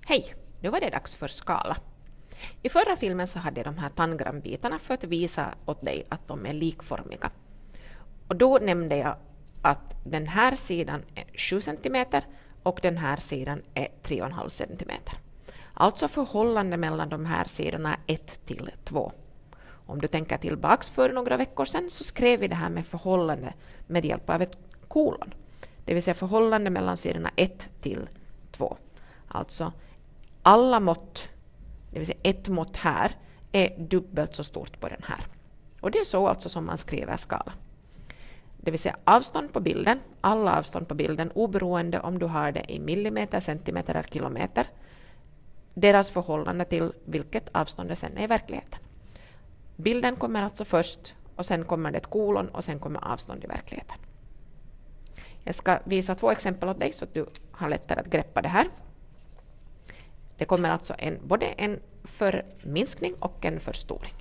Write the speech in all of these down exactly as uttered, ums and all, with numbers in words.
Hej, nu var det dags för skala. I förra filmen så hade jag de här tangrambitarna för att visa åt dig att de är likformiga. Och då nämnde jag att den här sidan är sju centimeter och den här sidan är tre komma fem centimeter. Alltså förhållande mellan de här sidorna är ett till två. Om du tänker tillbaks för några veckor sedan så skrev vi det här med förhållande med hjälp av ett kolon. Det vill säga förhållande mellan sidorna ett till två. Alltså alla mått, det vill säga ett mått här, är dubbelt så stort på den här. Och det är så alltså som man skriver skala. Det vill säga avstånd på bilden, alla avstånd på bilden, oberoende om du har det i millimeter, centimeter eller kilometer. Deras förhållande till vilket avstånd det sen är i verkligheten. Bilden kommer alltså först och sen kommer det ett kolon och sen kommer avstånd i verkligheten. Jag ska visa två exempel åt dig så att du har lättare att greppa det här. Det kommer alltså en, både en förminskning och en förstoring.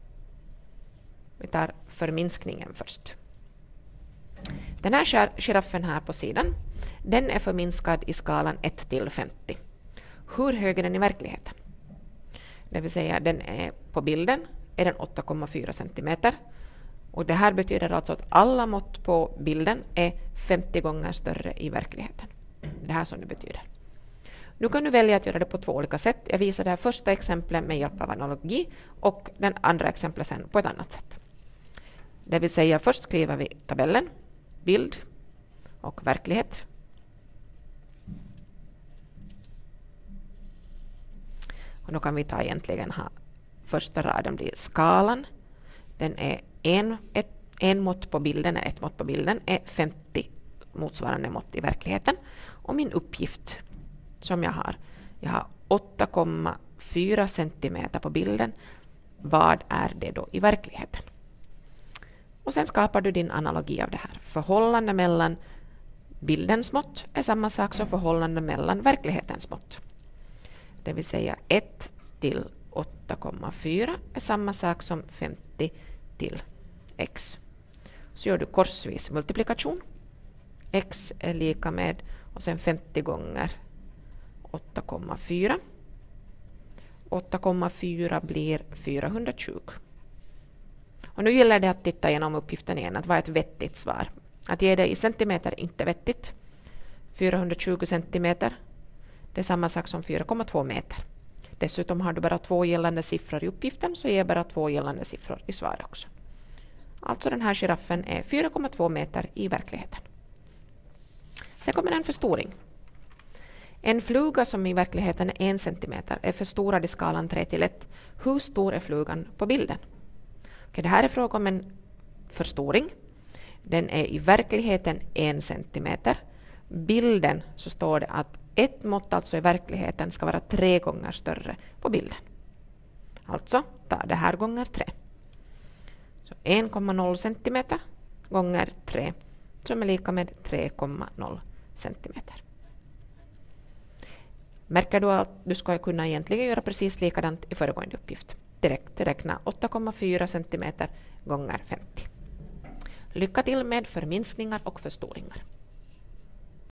Vi tar förminskningen först. Den här giraffen här på sidan, den är förminskad i skalan ett till femtio. Hur hög är den i verkligheten? Det vill säga den är på bilden är den åtta komma fyra centimeter. Och det här betyder alltså att alla mått på bilden är femtio gånger större i verkligheten. Det här som det betyder. Nu kan du välja att göra det på två olika sätt. Jag visar det här första exemplet med hjälp av analogi och den andra exemplet sen på ett annat sätt. Det vill säga först skriver vi tabellen, bild och verklighet. Och då kan vi ta egentligen ha första raden blir skalan. Den är en, ett, en mått på bilden, ett mått på bilden är femtio motsvarande mått i verkligheten. Och min uppgift som jag har, jag har åtta komma fyra centimeter på bilden. Vad är det då i verkligheten? Och sen skapar du din analogi av det här. Förhållande mellan bildens mått är samma sak som förhållande mellan verklighetens mått. Det vill säga ett till åtta komma fyra är samma sak som femtio till x. Så gör du korsvis multiplikation. X är lika med och sen femtio gånger åtta komma fyra. åtta komma fyra blir fyrahundratjugo. Och nu gäller det att titta igenom uppgiften igen, att vad är ett vettigt svar. Att ge det i centimeter är inte vettigt. fyrahundratjugo centimeter, det är samma sak som fyra komma två meter. Dessutom har du bara två gällande siffror i uppgiften så ger bara två gällande siffror i svaret också. Alltså den här giraffen är fyra komma två meter i verkligheten. Sen kommer en förstoring. En fluga som i verkligheten är en centimeter är förstorad i skalan tre till ett. Hur stor är flugan på bilden? Okej, det här är fråga om en förstoring. Den är i verkligheten en centimeter. Bilden så står det att ett mått alltså i verkligheten ska vara tre gånger större på bilden. Alltså ta det här gånger tre. Så en komma noll centimeter gånger tre som är lika med tre komma noll centimeter. Märker du att du ska kunna egentligen göra precis likadant i föregående uppgift. Direkt räkna åtta komma fyra centimeter gånger femtio. Lycka till med förminskningar och förstoringar.